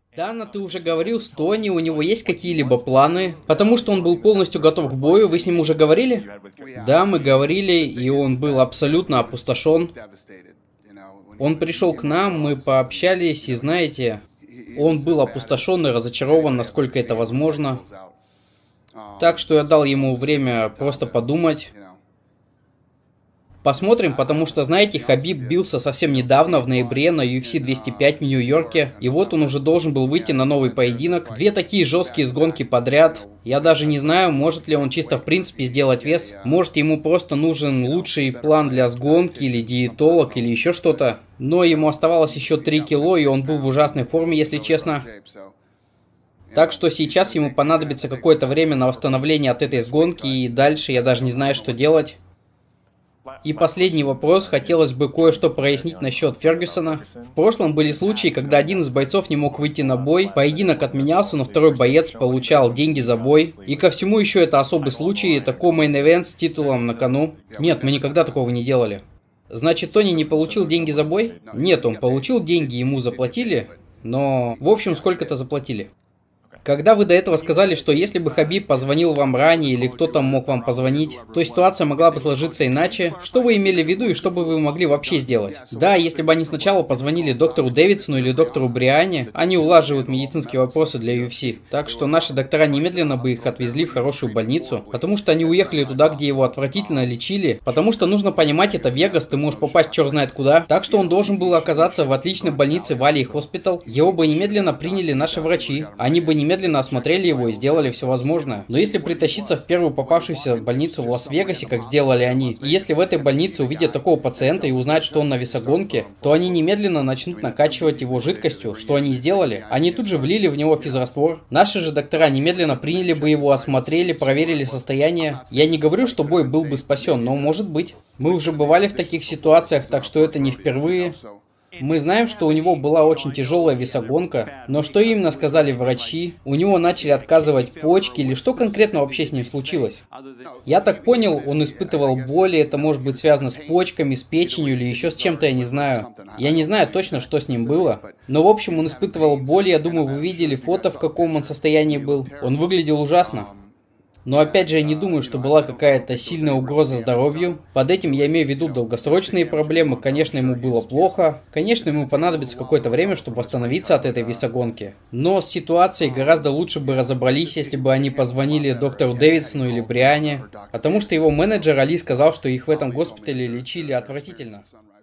Дана, ты уже говорил с Тони, у него есть какие-либо планы? Потому что он был полностью готов к бою, вы с ним уже говорили? Да, мы говорили, и он был абсолютно опустошен. Он пришел к нам, мы пообщались, и знаете, он был опустошен и разочарован, насколько это возможно. Так что я дал ему время просто подумать. Посмотрим, потому что, знаете, Хабиб бился совсем недавно, в ноябре, на UFC 205 в Нью-Йорке. И вот он уже должен был выйти на новый поединок. Две такие жесткие сгонки подряд. Я даже не знаю, может ли он чисто в принципе сделать вес. Может, ему просто нужен лучший план для сгонки, или диетолог, или еще что-то. Но ему оставалось еще 3 кило, и он был в ужасной форме, если честно. Так что сейчас ему понадобится какое-то время на восстановление от этой сгонки, и дальше я даже не знаю, что делать. И последний вопрос, хотелось бы кое-что прояснить насчет Фергюсона. В прошлом были случаи, когда один из бойцов не мог выйти на бой, поединок отменялся, но второй боец получал деньги за бой. И ко всему еще это особый случай, такой мейн-эвент с титулом на кону. Нет, мы никогда такого не делали. Значит, Тони не получил деньги за бой? Нет, он получил деньги, ему заплатили, но в общем сколько-то заплатили. Когда вы до этого сказали, что если бы Хабиб позвонил вам ранее или кто-то мог вам позвонить, то ситуация могла бы сложиться иначе, что вы имели в виду и что бы вы могли вообще сделать? Да, если бы они сначала позвонили доктору Дэвидсону или доктору Бриане, они улаживают медицинские вопросы для UFC. Так что наши доктора немедленно бы их отвезли в хорошую больницу, потому что они уехали туда, где его отвратительно лечили, потому что нужно понимать, это Вегас, ты можешь попасть черт знает куда. Так что он должен был оказаться в отличной больнице Валли Хоспитал. Его бы немедленно приняли наши врачи, они бы немедленно осмотрели его и сделали все возможное. Но если притащиться в первую попавшуюся больницу в Лас-Вегасе, как сделали они, и если в этой больнице увидят такого пациента и узнают, что он на весогонке, то они немедленно начнут накачивать его жидкостью, что они сделали. Они тут же влили в него физраствор. Наши же доктора немедленно приняли бы его, осмотрели, проверили состояние. Я не говорю, что бой был бы спасен, но может быть. Мы уже бывали в таких ситуациях, так что это не впервые. Мы знаем, что у него была очень тяжелая весогонка, но что именно сказали врачи? У него начали отказывать почки или что конкретно вообще с ним случилось? Я так понял, он испытывал боли, это может быть связано с почками, с печенью или еще с чем-то, я не знаю. Я не знаю точно, что с ним было, но в общем он испытывал боли, я думаю, вы видели фото, в каком он состоянии был. Он выглядел ужасно. Но опять же, я не думаю, что была какая-то сильная угроза здоровью. Под этим я имею в виду долгосрочные проблемы. Конечно, ему было плохо. Конечно, ему понадобится какое-то время, чтобы восстановиться от этой весогонки. Но с ситуацией гораздо лучше бы разобрались, если бы они позвонили доктору Дэвидсону или Бриане. Потому что его менеджер Али сказал, что их в этом госпитале лечили отвратительно.